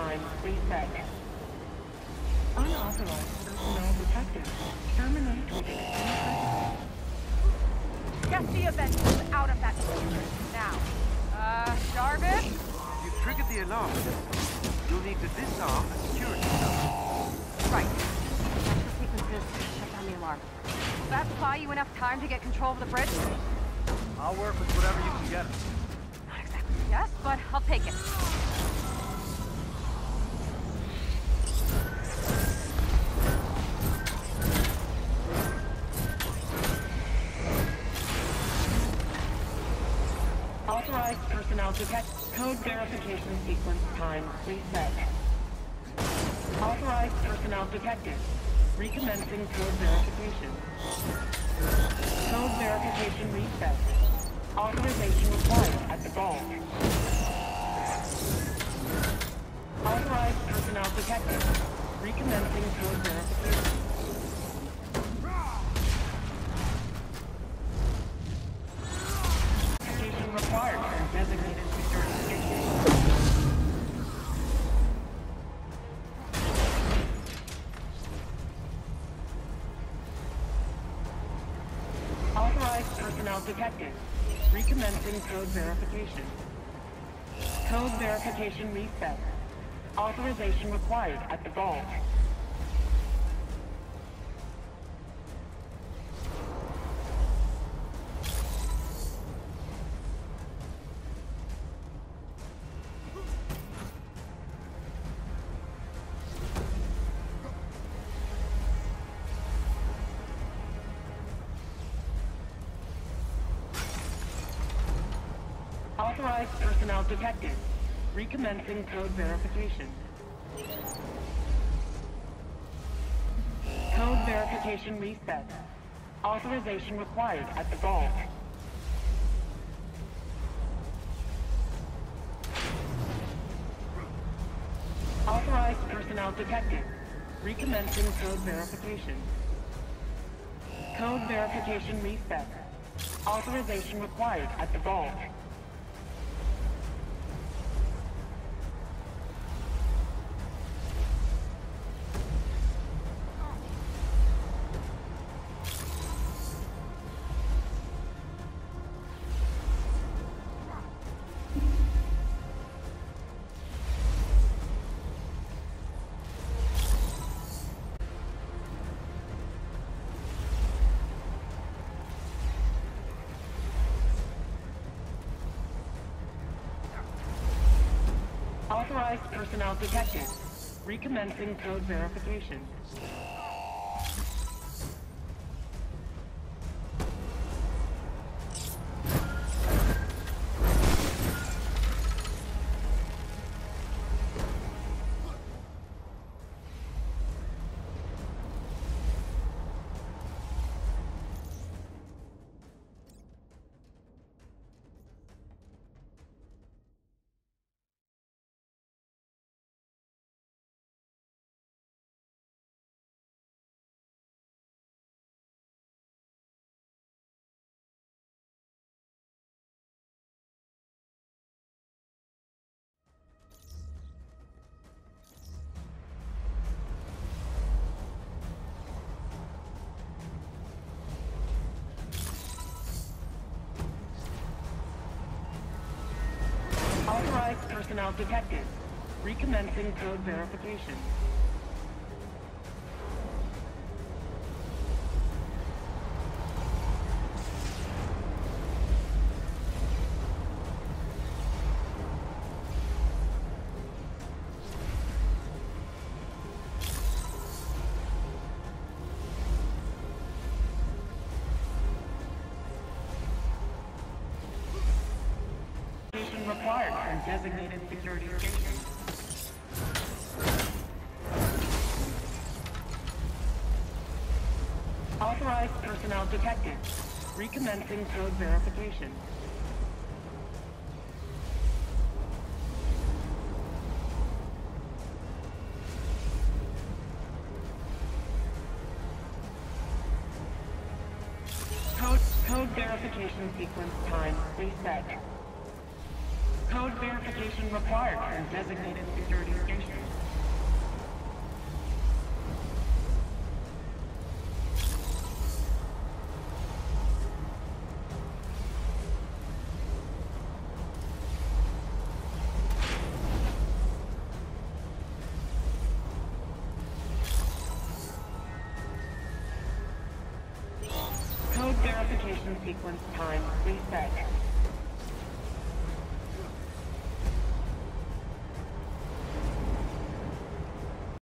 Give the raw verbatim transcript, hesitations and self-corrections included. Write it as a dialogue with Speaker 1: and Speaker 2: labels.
Speaker 1: time reset. Unauthorized personnel detected. Terminate within ten seconds.
Speaker 2: Get the Avengers out of that building now. Uh, Jarvis?
Speaker 3: You've triggered the alarm system. You'll need to disarm the security cell.
Speaker 2: Right. Extra sequences, shut down the alarm. Will that buy you enough time to get control of the bridge?
Speaker 3: I'll work with whatever you can get.
Speaker 2: Not exactly yes, but I'll take it.
Speaker 1: Authorized personnel detect. Code verification sequence time reset. Authorized personnel detected. Recommencing code verification. Code verification reset. Authorization required at the vault. Authorized personnel detected. Recommencing code verification. Verification required from designated security station. Authorized personnel detected. Recommencing code verification. Code verification reset. Authorization required at the vault. Authorized personnel detected. Recommencing code verification. Code verification reset. Authorization required at the vault. Authorized personnel detected. Recommencing code verification. Code verification reset. Authorization required at the vault. Authorized personnel detected. Recommencing code verification. Authorized personnel detected. Recommencing code verification. Required from designated security station. Authorized personnel detected. Recommencing code verification. Code, code verification sequence time reset. Code verification required for designated security station. Code verification sequence time reset.